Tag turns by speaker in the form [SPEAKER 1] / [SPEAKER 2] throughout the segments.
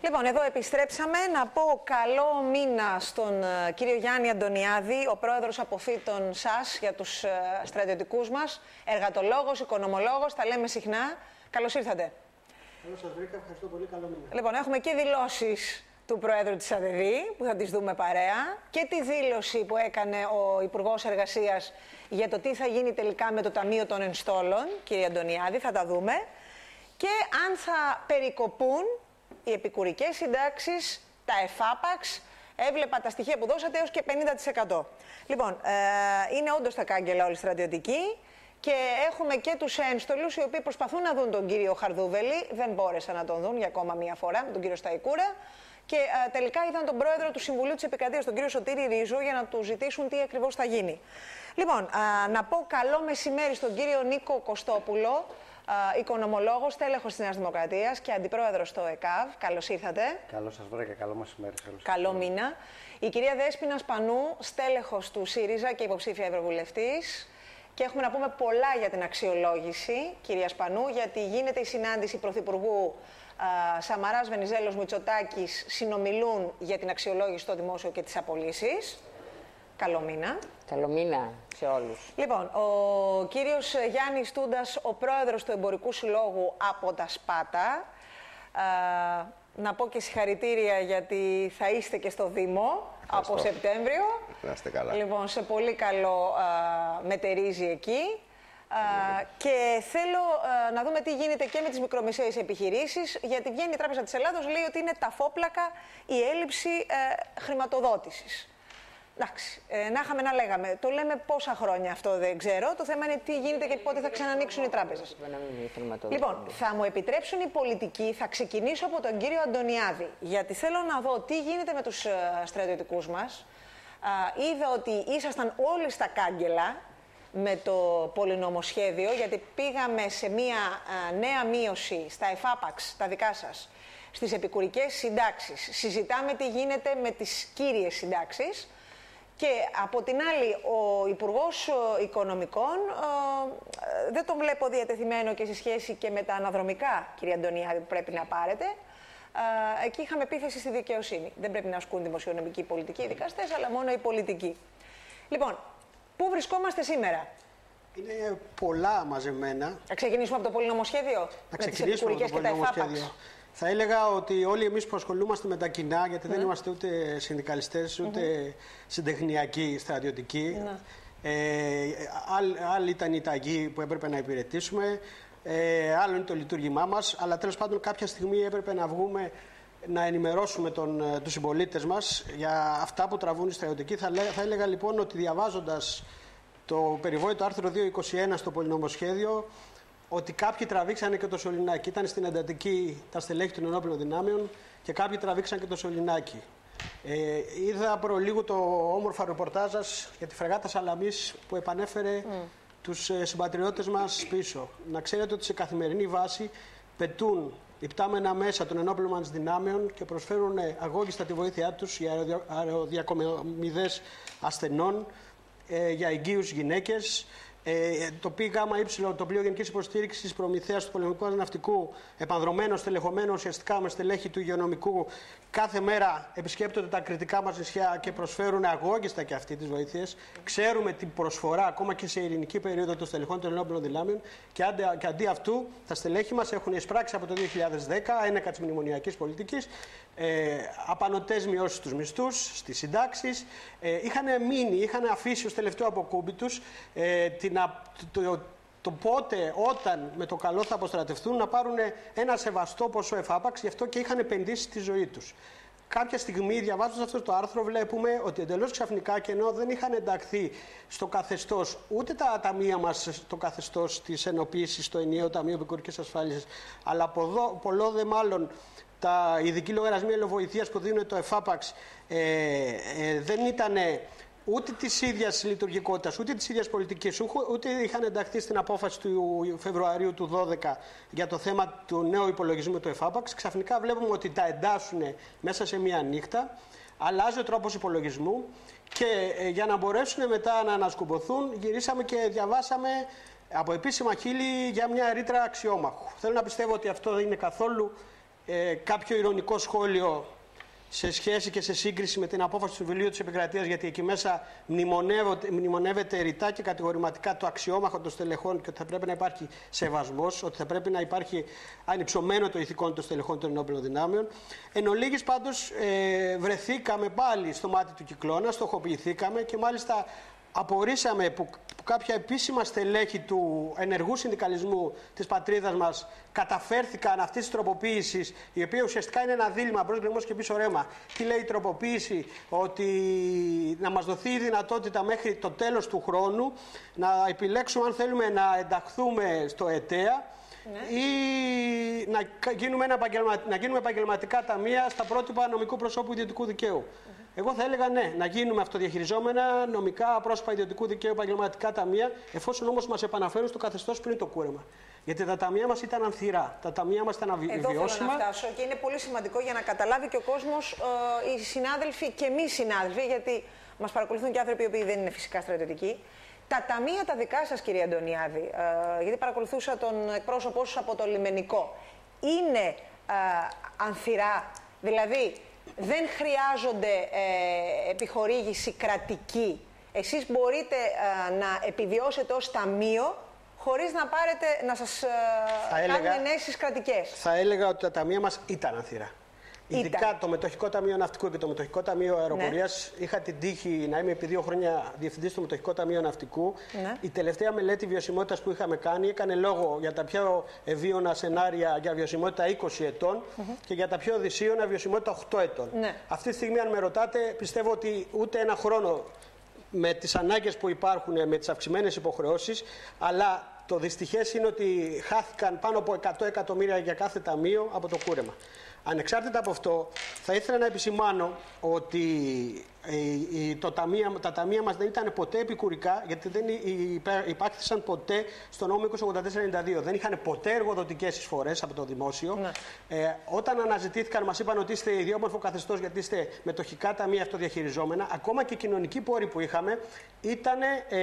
[SPEAKER 1] Λοιπόν, εδώ επιστρέψαμε. Να πω καλό μήνα στον κύριο Γιάννη Αντωνιάδη, ο πρόεδρος αποφύτων ΣΑΣ για τους στρατιωτικούς μας, εργατολόγος, οικονομολόγος, τα λέμε συχνά. Καλώς ήρθατε.
[SPEAKER 2] Καλώς σας βρήκα, ευχαριστώ πολύ, καλό μήνα.
[SPEAKER 1] Λοιπόν, έχουμε και δηλώσεις του Προέδρου της ΑΔΔ, που θα τις δούμε παρέα, και τη δήλωση που έκανε ο Υπουργός Εργασίας για το τι θα γίνει τελικά με το Ταμείο των Ενστόλων, κύριε Αντωνιάδη, θα τα δούμε, και αν θα περικοπούν οι επικουρικές συντάξεις, τα εφάπαξ. Έβλεπα τα στοιχεία που δώσατε έως και 50%. Λοιπόν, είναι όντως τα κάγκελα όλοι στρατιωτικοί και έχουμε και τους ένστολους οι οποίοι προσπαθούν να δουν τον κύριο Χαρδούβελη. Δεν μπόρεσαν να τον δουν για ακόμα μία φορά, με τον κύριο Σταϊκούρα. Και τελικά είδαν τον πρόεδρο του Συμβουλίου της Επικρατείας, τον κύριο Σωτήρη Ρίζο, για να του ζητήσουν τι ακριβώς θα γίνει. Λοιπόν, να πω καλό μεσημέρι στον κύριο Νίκο Κωστόπουλο, οικονομολόγος, τέλεχος της Νέας Δημοκρατίας και αντιπρόεδρος στο ΕΚΑΒ. Καλώς ήρθατε.
[SPEAKER 2] Καλώς σας βρήκα, καλό μεσημέρι.
[SPEAKER 1] Καλό μήνα. Η κυρία Δέσποινα Σπανού, στέλεχος του ΣΥΡΙΖΑ και υποψήφια ευρωβουλευτής. Και έχουμε να πούμε πολλά για την αξιολόγηση, κυρία Σπανού, γιατί γίνεται η συνάντηση Πρωθυπουργού Σαμαράς, Βενιζέλος, Μητσοτάκης, συνομιλούν για την αξιολόγηση στο δημόσιο και τις απολύσεις. Καλό μήνα.
[SPEAKER 3] Καλό μήνα σε όλους.
[SPEAKER 1] Λοιπόν, ο κύριος Γιάννης Τούντας, ο πρόεδρος του Εμπορικού Συλλόγου από τα Σπάτα. Να πω και συγχαρητήρια γιατί θα είστε και στο Δήμο από Σεπτέμβριο.
[SPEAKER 4] Να είστε καλά.
[SPEAKER 1] Λοιπόν, σε πολύ καλό μετερίζει εκεί. Και θέλω να δούμε τι γίνεται και με τις μικρομεσαίες επιχειρήσεις, γιατί βγαίνει η Τράπεζα της Ελλάδος, λέει ότι είναι ταφόπλακα η έλλειψη χρηματοδότησης. Εντάξει, να είχαμε να λέγαμε. Το λέμε πόσα χρόνια αυτό δεν ξέρω. Το θέμα είναι τι γίνεται και πότε θα ξανανοίξουν οι τράπεζες. Λοιπόν, θα μου επιτρέψουν οι πολιτικοί, θα ξεκινήσω από τον κύριο Αντωνιάδη, γιατί θέλω να δω τι γίνεται με τους στρατιωτικούς μας. Είδα ότι ήσασταν όλοι στα κάγκελα με το πολυνομοσχέδιο, γιατί πήγαμε σε μια νέα μείωση στα εφάπαξ, τα δικά σας, στις επικουρικές συντάξεις. Συζητάμε τι γίνεται με τις κύριες συντάξεις. Και από την άλλη, ο Υπουργός Οικονομικών δεν τον βλέπω διατεθειμένο και σε σχέση και με τα αναδρομικά, κύριε Αντωνιάδη, που πρέπει να πάρετε. Εκεί είχαμε επίθεση στη δικαιοσύνη. Δεν πρέπει να ασκούν δημοσιονομική πολιτική οι δικαστές, αλλά μόνο οι πολιτικοί. Λοιπόν, πού βρισκόμαστε σήμερα?
[SPEAKER 2] Είναι πολλά μαζεμένα.
[SPEAKER 1] Θα ξεκινήσουμε από το πολυνομοσχέδιο, με τις επικουρικές και τα εφάπαξ.
[SPEAKER 2] Θα έλεγα ότι όλοι εμείς που ασχολούμαστε με τα κοινά, γιατί δεν είμαστε ούτε συνδικαλιστές, ούτε συντεχνιακοί, στρατιωτικοί. Άλλη ήταν η ταγή που έπρεπε να υπηρετήσουμε, άλλο είναι το λειτουργήμά μας, αλλά τέλος πάντων κάποια στιγμή έπρεπε να βγούμε να ενημερώσουμε τους συμπολίτες μας για αυτά που τραβούν οι στρατιωτικοί. Θα έλεγα λοιπόν ότι διαβάζοντας το περιβόητο άρθρο 221 στο πολυνομοσχέδιο, ότι κάποιοι τραβήξανε και το σωληνάκι. Ήταν στην εντατική τα στελέχη των ενόπλων δυνάμεων και κάποιοι τραβήξαν και το σωληνάκι. Είδα προλίγου το όμορφο ρεπορτάζ σας για τη φρεγάτα Σαλαμής που επανέφερε τους συμπατριώτες μας πίσω. Να ξέρετε ότι σε καθημερινή βάση πετούν υπτάμενα μέσα των ενόπλων μας δυνάμεων και προσφέρουν αγώγιστα τη βοήθειά τους για αεροδιακομιδές ασθενών, για εγγύους γυναίκες. Το ΠΓＹ, το Πλοίο Γενικής Υποστήριξης Προμηθέας του Πολεμικού Ναυτικού, επανδρομένο, στελεχωμένο ουσιαστικά με στελέχη του υγειονομικού, κάθε μέρα επισκέπτονται τα κριτικά μας νησιά και προσφέρουν αγώγιστα και αυτή τις βοήθειες. Ξέρουμε την προσφορά ακόμα και σε ειρηνική περίοδο των στελεχών των ενόπλων δυνάμεων και αντί αυτού τα στελέχη μας έχουν εισπράξει από το 2010 ένεκα της μνημονιακής πολιτικής απανωτές μειώσεις στους μισθούς, στις συντάξεις. Είχαν αφήσει ως τελευταίο αποκούμπι τους το πότε, όταν με το καλό θα αποστρατευτούν, να πάρουν ένα σεβαστό ποσό εφάπαξ, γι' αυτό και είχαν επενδύσει τη ζωή τους. Κάποια στιγμή, διαβάζοντας αυτό το άρθρο, βλέπουμε ότι εντελώς ξαφνικά, και ενώ δεν είχαν ενταχθεί στο καθεστώς ούτε τα ταμεία μας, στο καθεστώς της ενοποίησης, στο ενιαίο Ταμείο Επικουρικής Ασφάλισης, αλλά πολλό δε μάλλον τα ειδικοί λογαριασμοί ελαιοβοηθείας που δίνουν το εφάπαξ δεν ήταν ούτε της ίδιας λειτουργικότητας, ούτε της ίδιας πολιτικής, ούτε είχαν ενταχθεί στην απόφαση του Φεβρουαρίου του 2012 για το θέμα του νέου υπολογισμού του εφάπαξ. Ξαφνικά βλέπουμε ότι τα εντάσσουν μέσα σε μία νύχτα, αλλάζει ο τρόπος υπολογισμού και για να μπορέσουν μετά να ανασκουμποθούν, γυρίσαμε και διαβάσαμε από επίσημα χείλη για μια ρήτρα αξιόμαχου. Θέλω να πιστεύω ότι αυτό δεν είναι καθόλου κάποιο ειρωνικό σχόλιο σε σχέση και σε σύγκριση με την απόφαση του Συμβουλίου της Επικρατείας, γιατί εκεί μέσα μνημονεύεται ρητά και κατηγορηματικά το αξιόμαχο των στελεχών και ότι θα πρέπει να υπάρχει σεβασμός, ότι θα πρέπει να υπάρχει ανυψωμένο το ηθικό των στελεχών των ενόπλων δυνάμεων. Εν ολίγης πάντως βρεθήκαμε πάλι στο μάτι του κυκλώνα, στοχοποιηθήκαμε και μάλιστα απορρίσαμε που κάποια επίσημα στελέχη του ενεργού συνδικαλισμού της πατρίδας μας καταφέρθηκαν αυτής της τροποποίησης, η οποία ουσιαστικά είναι ένα δίλημμα μπρος γκρεμός και πίσω ρέμα. Τι λέει η τροποποίηση? Ότι να μας δοθεί η δυνατότητα μέχρι το τέλος του χρόνου να επιλέξουμε αν θέλουμε να ενταχθούμε στο ΕΤΕΑ ή να γίνουμε επαγγελματικά ταμεία στα πρότυπα νομικού προσώπου ιδιωτικού δικαίου. Εγώ θα έλεγα ναι, να γίνουμε αυτοδιαχειριζόμενα νομικά πρόσωπα ιδιωτικού δικαίου επαγγελματικά ταμεία, εφόσον όμως μας επαναφέρουν στο καθεστώς πριν το κούρεμα. Γιατί τα ταμεία μας ήταν ανθυρά, τα ταμεία μας ήταν αβιώσιμα.
[SPEAKER 1] Εδώ θέλω να φτάσω και είναι πολύ σημαντικό για να καταλάβει και ο κόσμος, οι συνάδελφοι και εμείς συνάδελφοι, γιατί μας παρακολουθούν και άνθρωποι οι οποίοι δεν είναι φυσικά στρατιωτικοί. Τα ταμεία τα δικά σας, κύριε Αντωνιάδη, γιατί παρακολουθούσα τον εκπρόσωπό σας από το λιμενικό, είναι ανθυρά, δηλαδή δεν χρειάζονται επιχορήγηση κρατική. Εσείς μπορείτε να επιβιώσετε ως ταμείο χωρίς να πάρετε, να σας κάνουν ενέσεις κρατικές.
[SPEAKER 2] Θα έλεγα ότι τα ταμεία μας ήταν ανθυρά. Ειδικά το Μετοχικό Ταμείο Ναυτικού και το Μετοχικό Ταμείο Αεροπορίας. Ναι. Είχα την τύχη να είμαι επί 2 χρόνια διευθυντής του Μετοχικό Ταμείο Ναυτικού. Ναι. Η τελευταία μελέτη βιωσιμότητας που είχαμε κάνει έκανε λόγο για τα πιο ευίωνα σενάρια για βιωσιμότητα 20 ετών και για τα πιο δυσίωνα βιωσιμότητα 8 ετών. Ναι. Αυτή τη στιγμή, αν με ρωτάτε, πιστεύω ότι ούτε ένα χρόνο με τις ανάγκες που υπάρχουν, με τις αυξημένες υποχρεώσεις, αλλά το δυστυχές είναι ότι χάθηκαν πάνω από 100 εκατομμύρια για κάθε ταμείο από το κούρεμα. Ανεξάρτητα από αυτό, θα ήθελα να επισημάνω ότι τα ταμεία μας δεν ήταν ποτέ επικουρικά, γιατί δεν υπάρξαν ποτέ στο νόμο 2084-92. Δεν είχαν ποτέ εργοδοτικές εισφορές από το δημόσιο. Ναι. Όταν αναζητήθηκαν, μας είπαν ότι είστε ιδιόμορφο καθεστώς, γιατί είστε μετοχικά ταμεία αυτοδιαχειριζόμενα. Ακόμα και οι κοινωνικοί πόροι που είχαμε ήταν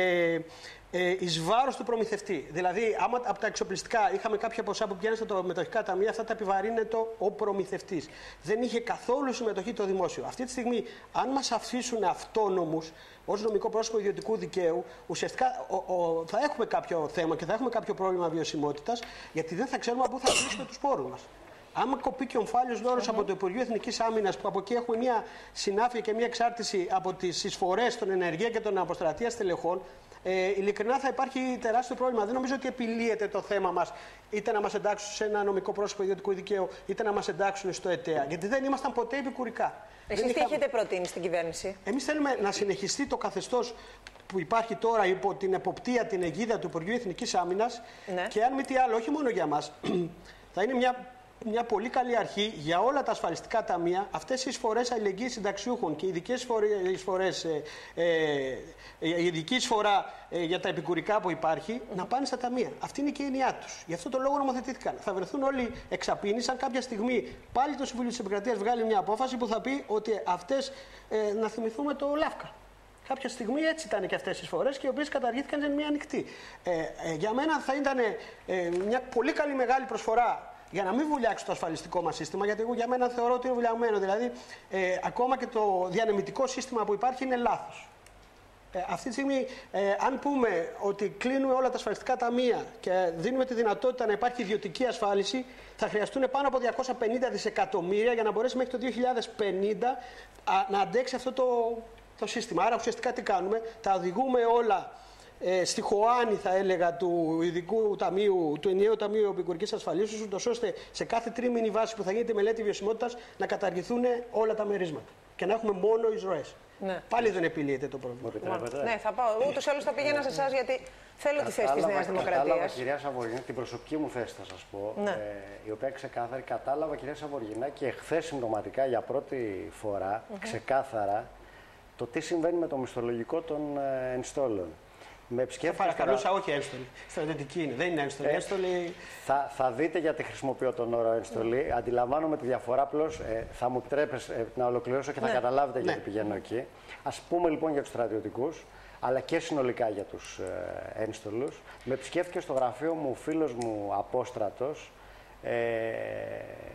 [SPEAKER 2] εις βάρος του προμηθευτή. Δηλαδή, άμα από τα εξοπλιστικά είχαμε κάποια ποσά που πηγαίνουν στα μετοχικά ταμεία, αυτά τα επιβαρύνεται ο προμηθευτής. Δεν είχε καθόλου συμμετοχή το δημόσιο. Αυτή τη στιγμή, αν μας αφήσουν αυτόνομους ως νομικό πρόσωπο ιδιωτικού δικαίου, ουσιαστικά θα έχουμε κάποιο θέμα και θα έχουμε κάποιο πρόβλημα βιωσιμότητας, γιατί δεν θα ξέρουμε πού θα βρούμε τους πόρους μας. Άμα κοπεί και ο ομφάλιος δώρος από το Υπουργείο Εθνικής Άμυνας, που από εκεί έχουμε μια συνάφεια και μια εξάρτηση από τις εισφορές στον ενεργεία και τον αποστρατεία στελεχών, ειλικρινά θα υπάρχει τεράστιο πρόβλημα. Δεν νομίζω ότι επιλύεται το θέμα μας είτε να μας εντάξουν σε ένα νομικό πρόσωπο ιδιωτικού δικαίου, είτε να μας εντάξουν στο ΕΤΕΑ. Γιατί δεν ήμασταν ποτέ επικουρικά.
[SPEAKER 1] Εσείς τι έχετε προτείνει στην κυβέρνηση? Εμείς
[SPEAKER 2] θέλουμε να συνεχιστεί το καθεστώς που υπάρχει τώρα υπό την εποπτεία, την αιγίδα του Υπουργείου Εθνικής Άμυνας. Ναι. Και αν μη τι άλλο, όχι μόνο για μας, θα είναι μια πολύ καλή αρχή για όλα τα ασφαλιστικά ταμεία, αυτές οι εισφορές αλληλεγγύης συνταξιούχων και οι ειδικές εισφορές, η ειδική εισφορά για τα επικουρικά που υπάρχει, να πάνε στα ταμεία. Αυτή είναι και η έννοιά τους. Γι' αυτό το λόγο νομοθετήθηκαν. Θα βρεθούν όλοι εξαπίνεις αν κάποια στιγμή πάλι το Συμβούλιο της Επικρατείας βγάλει μια απόφαση που θα πει ότι αυτές, να θυμηθούμε το ΛΑΦΚΑ. Κάποια στιγμή έτσι ήταν και αυτές τις φορές και οι οποίες καταργήθηκαν σε μια ανοιχτή. Για μένα θα ήταν μια πολύ καλή μεγάλη προσφορά για να μην βουλιάξει το ασφαλιστικό μας σύστημα, γιατί εγώ για μένα θεωρώ ότι είναι βουλιαγμένο. Δηλαδή, ακόμα και το διανεμητικό σύστημα που υπάρχει είναι λάθος. Αυτή τη στιγμή, αν πούμε ότι κλείνουμε όλα τα ασφαλιστικά ταμεία και δίνουμε τη δυνατότητα να υπάρχει ιδιωτική ασφάλιση, θα χρειαστούν πάνω από 250 δισεκατομμύρια για να μπορέσει μέχρι το 2050 να αντέξει αυτό το σύστημα. Άρα, ουσιαστικά τι κάνουμε? Τα οδηγούμε όλα στη χωάνη, θα έλεγα, του ειδικού ταμείου, του ενιαίου ταμείου επικουρικής ασφαλίσεως, ούτως ώστε σε κάθε τρίμηνη βάση που θα γίνεται η μελέτη βιωσιμότητας να καταργηθούν όλα τα μερίσματα και να έχουμε μόνο εισρωές. Ναι. Πάλι δεν επιλύεται το πρόβλημα.
[SPEAKER 1] Ναι, θα πάω. Ούτως ή άλλως θα πήγαινα σε εσάς, γιατί θέλω τη θέση της Νέας Δημοκρατίας.
[SPEAKER 4] Κατάλαβα, κυρία Σαββοργίνα, την προσωπική μου θέση θα σας πω, ναι. Η οποία ξεκάθαρη. Κατάλαβα, κυρία Σαββοργίνα, και χθες συμπτωματικά για πρώτη φορά ξεκάθαρα το τι συμβαίνει με το μισθολογικό των ενστόλων.
[SPEAKER 2] Θα παρακαλούσα, όχι ένστολη. Στρατιωτική είναι, δεν είναι ένστολη. Ένστολη...
[SPEAKER 4] Θα δείτε γιατί χρησιμοποιώ τον όρο ένστολη. Αντιλαμβάνομαι τη διαφορά, απλώς θα μου επιτρέπετε να ολοκληρώσω και θα καταλάβετε γιατί πηγαίνω εκεί. Ας πούμε λοιπόν για τους στρατιωτικούς, αλλά και συνολικά για τους ένστολους. Με επισκέφθηκε στο γραφείο μου ο φίλος μου Απόστρατος,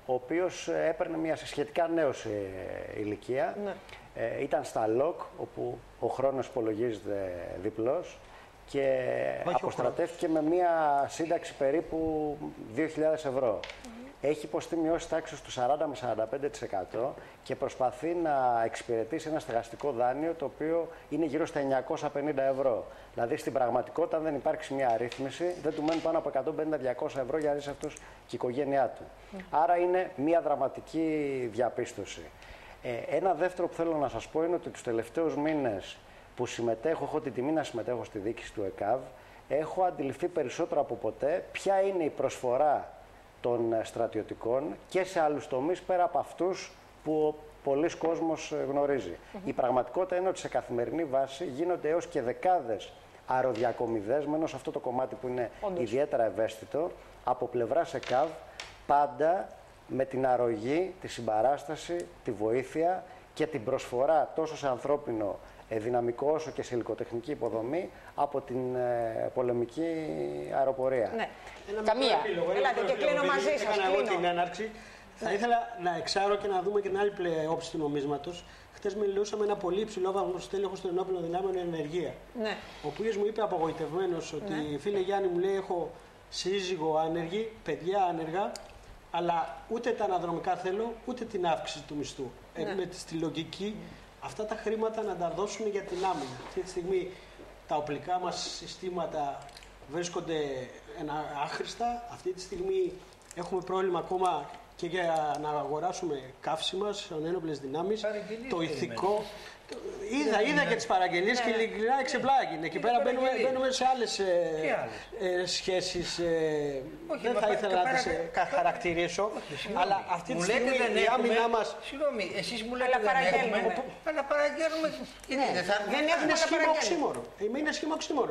[SPEAKER 4] ο οποίος έπαιρνε μια σχετικά νέος ηλικία.
[SPEAKER 1] Ναι.
[SPEAKER 4] Ήταν στα ΛΟΚ, όπου ο χρόνος υπολογίζεται διπλός και αποστρατεύτηκε με μια σύνταξη περίπου 2.000 ευρώ. Έχει υποστεί μειώσεις τάξης του 40 με 45% και προσπαθεί να εξυπηρετήσει ένα στεγαστικό δάνειο το οποίο είναι γύρω στα 950 ευρώ. Δηλαδή στην πραγματικότητα, αν δεν υπάρξει μια αρρύθμιση, δεν του μένουν πάνω από 150-200 ευρώ για να ζήσει αυτός και η οικογένειά του. Άρα είναι μια δραματική διαπίστωση. Ένα δεύτερο που θέλω να σας πω είναι ότι τους τελευταίους μήνες που συμμετέχω, έχω την τιμή να συμμετέχω στη διοίκηση του ΕΚΑΒ, έχω αντιληφθεί περισσότερο από ποτέ ποια είναι η προσφορά των στρατιωτικών και σε άλλους τομείς πέρα από αυτούς που πολλοί κόσμος γνωρίζει. Η πραγματικότητα είναι ότι σε καθημερινή βάση γίνονται έως και δεκάδες αεροδιακομιδές, μένω σε αυτό το κομμάτι που είναι ιδιαίτερα ευαίσθητο, από πλευράς ΕΚΑΒ, πάντα με την αρρωγή, τη συμπαράσταση, τη βοήθεια και την προσφορά τόσο σε ανθρώπινο δυναμικό όσο και σε υλικοτεχνική υποδομή από την πολεμική αεροπορία.
[SPEAKER 1] Ναι.
[SPEAKER 3] Καμία.
[SPEAKER 1] Ελάτε και κλείνω μαζί σας.
[SPEAKER 2] Εγώ την έναρξη. Θα ήθελα να εξάρω και να δούμε και την άλλη όψη του νομίσματος. Χτες μιλούσαμε με ένα πολύ υψηλόβαθμο στέλεχος των ενόπλων δυνάμεων ενεργεία. Ναι. Ο οποίος μου είπε απογοητευμένος ότι φίλε Γιάννη, μου λέει, έχω σύζυγο άνεργη, παιδιά άνεργα, αλλά ούτε τα αναδρομικά θέλω, ούτε την αύξηση του μισθού. Με τη λογική αυτά τα χρήματα να τα δώσουν για την άμυνα. Αυτή τη στιγμή τα οπλικά μας συστήματα βρίσκονται άχρηστα. Αυτή τη στιγμή έχουμε πρόβλημα ακόμα και για να αγοράσουμε καύσιμα σε ένοπλες δυνάμεις. Το ηθικό. Είδα και τις παραγγελίες και ειλικρινά εξεπλάγει. Εκεί πέρα μπαίνουμε σε άλλες σχέσεις. Δεν θα ήθελα να τις χαρακτηρίσω. Αλλά αυτή τη στιγμή η άμυνά μας.
[SPEAKER 5] Συγγνώμη, εσείς μου λέτε δεν έχουμε. Αλλά παραγγέλνουμε.
[SPEAKER 1] Δεν έχουμε
[SPEAKER 2] σχήμα οξύμορο. Είναι σχήμα οξύμορο.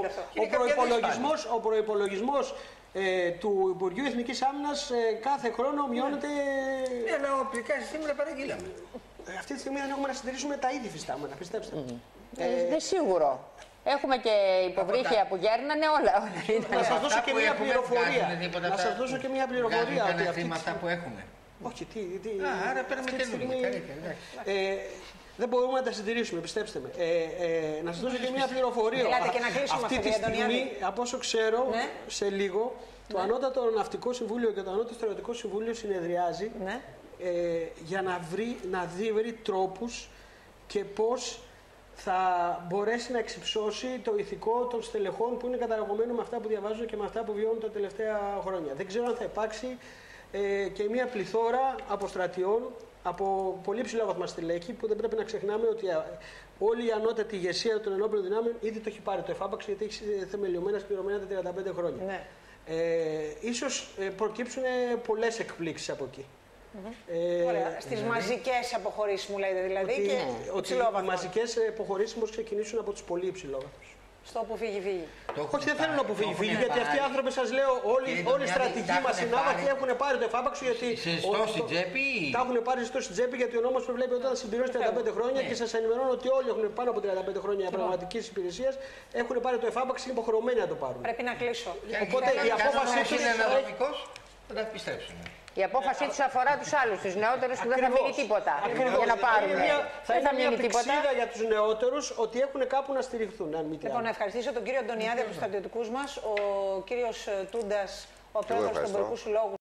[SPEAKER 2] Ο προϋπολογισμός του Υπουργείου Εθνικής Άμυνας κάθε χρόνο μειώνεται.
[SPEAKER 5] Ναι, αλλά οπλικά συστήματα παραγγείλαμε.
[SPEAKER 2] Αυτή τη στιγμή δεν έχουμε να συντηρήσουμε τα ήδη φυστάμενα, πιστέψτε.
[SPEAKER 3] Δεν σίγουρο. Έχουμε και υποβρύχια που γέρνανε όλα.
[SPEAKER 2] Να σας δώσω και μια πληροφορία. Να σας δώσω και μια πληροφορία.
[SPEAKER 5] Τα χρήματα που έχουμε.
[SPEAKER 2] Όχι, τι.
[SPEAKER 5] Άρα παίρνουμε καινούργια.
[SPEAKER 2] Δεν μπορούμε να τα συντηρήσουμε, πιστέψτε με. Να σας δώσω και μια πληροφορία. Αυτή τη στιγμή, από όσο ξέρω, σε λίγο, το Ανώτατο Ναυτικό Συμβούλιο και το Ανώτατο Στρατιωτικό Συμβούλιο συνεδριάζει για να βρει τρόπους και πώς θα μπορέσει να εξυψώσει το ηθικό των στελεχών που είναι καταραγωμένο με αυτά που διαβάζω και με αυτά που βιώνουν τα τελευταία χρόνια. Δεν ξέρω αν θα υπάρξει και μια πληθώρα αποστρατιών από πολύ ψηλόβαθμα στελέχη, που δεν πρέπει να ξεχνάμε ότι όλη η ανώτατη ηγεσία των ενόπλων δυνάμεων ήδη το έχει πάρει το εφάπαξ, γιατί έχει θεμελιωμένα σκληρωμένα τα 35 χρόνια. Ναι. Ίσως προκύψουν πολλές εκπλήξεις από εκεί.
[SPEAKER 1] Ωραία. Στις μαζικές αποχωρήσεις μου λέτε δηλαδή και
[SPEAKER 2] οι μαζικές αποχωρήσεις muss ξεκινήσουν από τους πολύ υψηλόβαθμους.
[SPEAKER 1] Στο που φύγει.
[SPEAKER 2] Όχι, δεν θέλουν να που φύγει. Γιατί αυτοί οι άνθρωποι, σας λέω, όλοι οι στρατηγοί μας συνάβαχοι έχουν πάρει το εφάπαξο. Γιατί τα έχουν πάρει στην τσέπη, γιατί ο νόμος προβλέπει όταν συμπληρώσει 35 χρόνια και σας ενημερώνω ότι όλοι έχουν πάνω από 35 χρόνια πραγματικής υπηρεσίας, έχουν πάρει το εφάπαξο και είναι υποχρεωμένοι να το πάρουν.
[SPEAKER 1] Πρέπει να κλείσω.
[SPEAKER 2] Οπότε η απόφαση του
[SPEAKER 5] είναι αναδρομικός, θα τα πιστέψουν.
[SPEAKER 3] Η απόφασή τους αφορά τους άλλους, τους νεότερους που δεν θα μείνει τίποτα για να πάρουν.
[SPEAKER 2] Θα είναι μια πηξίδα για τους νεότερους ότι έχουν κάπου να στηριχθούν.
[SPEAKER 1] Λοιπόν, να ευχαριστήσω τον κύριο Αντωνιάδη από τους στρατιωτικούς μας, ο κύριος Τούντας, ο πρόεδρος των Υπουργικού Συλλόγου.